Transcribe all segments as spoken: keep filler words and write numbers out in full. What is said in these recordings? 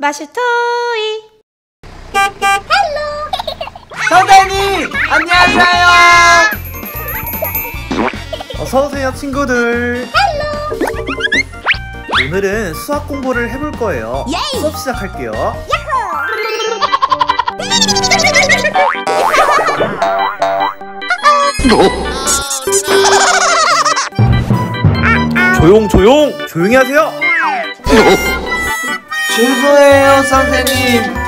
마슈토이. 헬로. 선생님 안녕하세요. 어서오세요 친구들. 헬로. 오늘은 수학 공부를 해볼 거예요. 예이. 수업 시작할게요. 조용 조용 조용히 하세요. 죄송해요 선생님.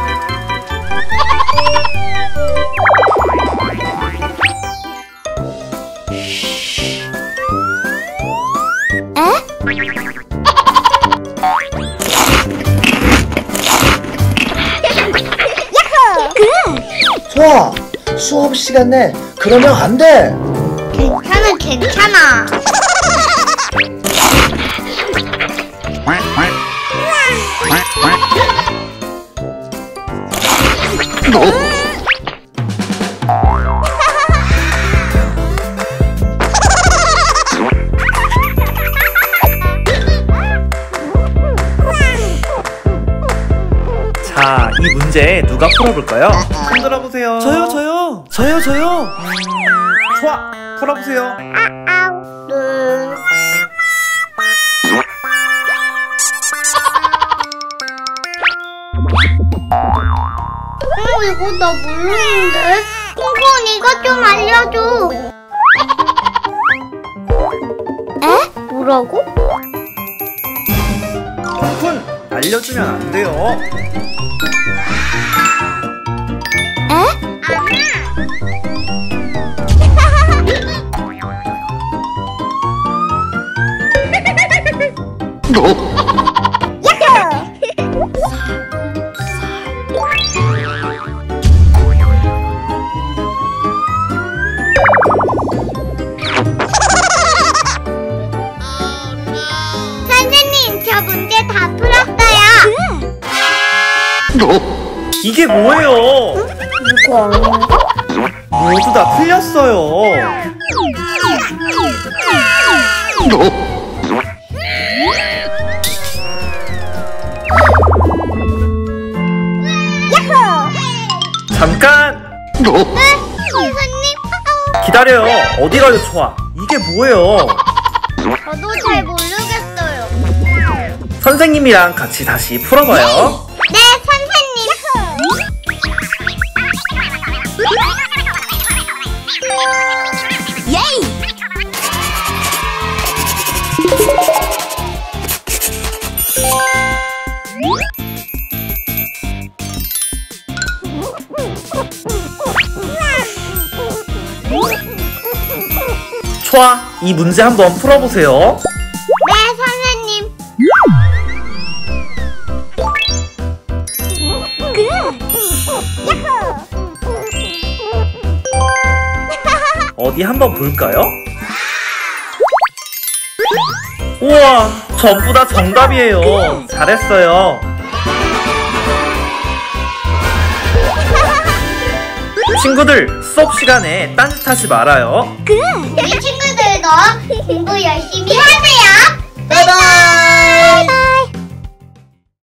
소아, 수업 시간에 그러면 안 돼. 괜찮아, 괜찮아. 자, 이 문제 누가 풀어볼까요? 손 들어보세요. 저요, 저요. 저요, 저요. 음, 좋아, 풀어보세요. 둘. 어, 이거 나 모르는데. 이건 이것 좀 알려줘. 에? 뭐라고? 푼푼, 알려주면 안 돼요. 에? 선생님, 저 문제 다 풀었어요. 이게 뭐예요? 이거 아닌가? 모두 다 풀렸어요. 잠깐! 네? 선생님? 기다려요. 어디 가요, 초아? 이게 뭐예요? 저도 잘 모르겠어요. 선생님이랑 같이 다시 풀어봐요. 네, 선생님. 예이! 초아, 이 문제 한번 풀어보세요. 네, 선생님. 어디 한번 볼까요? 우와, 전부 다 정답이에요. 잘했어요. 친구들, 수업 시간에 딴짓하지 말아요. 우리 친구들도 공부 열심히 하세요. 바이바이.